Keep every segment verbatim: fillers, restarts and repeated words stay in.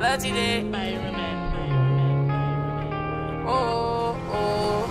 Blood T J. Oh, oh, oh.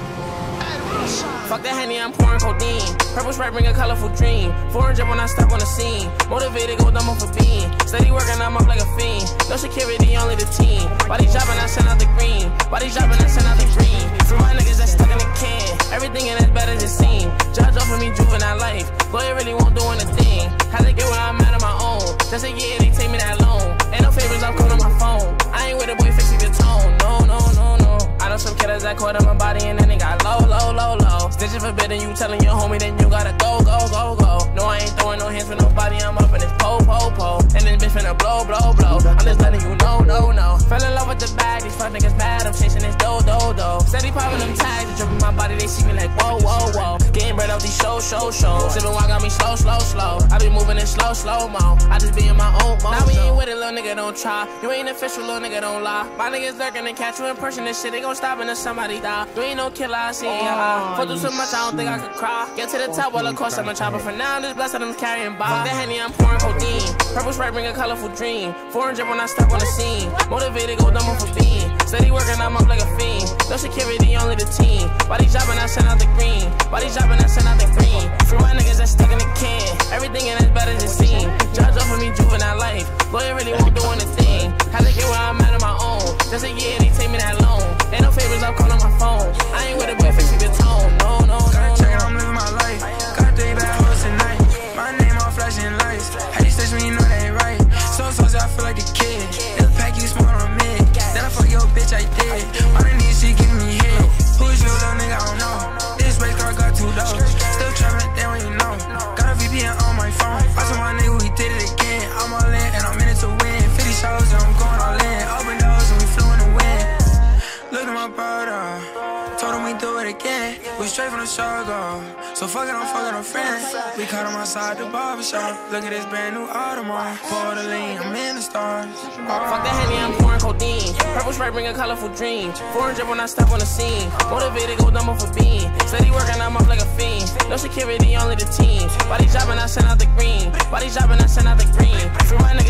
Fuck that Henny, I'm pouring codeine. Purple Sprite bring a colorful dream. four hundred when I step on the scene. Motivated, go dumb off a bean. Steady working, I'm up like a fiend. No security, only the team. Body dropping, I send out the green. Body dropping, I send out the green. For my niggas that's stuck in the can. Everything in that better than seen. Judge offer me juvenile life. Lawyer really won't do anything. Had to get where I'm at on my own. Just a year, they take me that long. Ain't no favors, I'm calling my phone. I ain't with a boy fixing the tone. No, no, no, no. I know some killers that caught up my body and then they got low, low, low, low. Stitching forbidden, you telling your homie, then you gotta go, go, go, go. No, I ain't throwing no hands for nobody, I'm up in this po, po, po. And this bitch finna blow, blow, blow. I'm just letting you know, no, no. Fell in love with the bag, these fuck niggas mad, I'm chasing this do, do, do. Steady popping them tags, they dripping my body, they see me like whoa, whoa, whoa. Getting bread off these shows, show, show. Sippin' wine got me slow, slow, slow. I be moving in slow, slow mo. I just be in my own mode. Now we ain't with it, little nigga, don't try. You ain't official, little nigga, don't lie. My niggas lurking and catch you in person, this shit, they gon' stop until somebody die. You ain't no killer, I see ya high. Fuck through so much, I don't think I could cry. Get to the top, well, of course I'm a chopper. For now, I'm just blessed that I'm carrying by. Fuck that Henny, I'm pouring codeine. Purple Sprite bring a colorful dream. four hundred when I step on the scene. Motivated, go dumb off a bean. Steady working, I'm up like a fiend. No security, only the team. Body dropping, I send out the green. Body dropping, I send out the green. For my niggas that's stuck in the can. Everything in that's better than seen. Judge offer me juvenile life. Lawyer really won't do anything. Had to get where I'm at on my own. Just a year, they take me that long. Ain't no favors, I'm calling my phone. I ain't with a boy fixing the tone. No, no, no. Gotta check it, I'm living my life. Got three bad hoes tonight. My name all flashing lights. How you touch me, you know they ain't right. So so I feel like a kid. This pack you smart on me. Then I fuck your bitch, I did. Underneath, she giving me head. Who is you, little nigga? I don't know. This race car got two doors. Still trapping, they don't even know. Got a V P N on my phone. I told my nigga we did it again. I'm all in and I'm in it to win. fifty shows and I'm going all in. Open doors and we flew in the wind. Look at my brother. Told him we do it again. We straight from the struggle. So fuck it, I'm fucking a friend. We caught him outside the barbershop. Look at this brand new Audemars. Pour the lean, I'm in the stars. Fuck that Henny, I'm pouring codeine. Purple Sprite bring a colorful dream. four hundred when I step on the scene. Motivated, go dumb off a bean. Steady working, I'm up like a fiend. No security, only the team. Body dropping, I send out the green. Body dropping, I send out the green. For my